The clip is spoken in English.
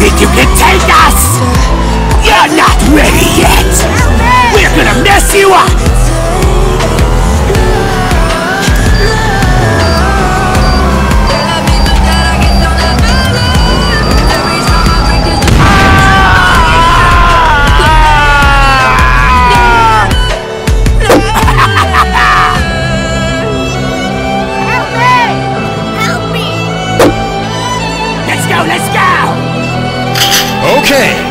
think you can take us? You're not ready yet! We're gonna mess you up! Let's go! Okay.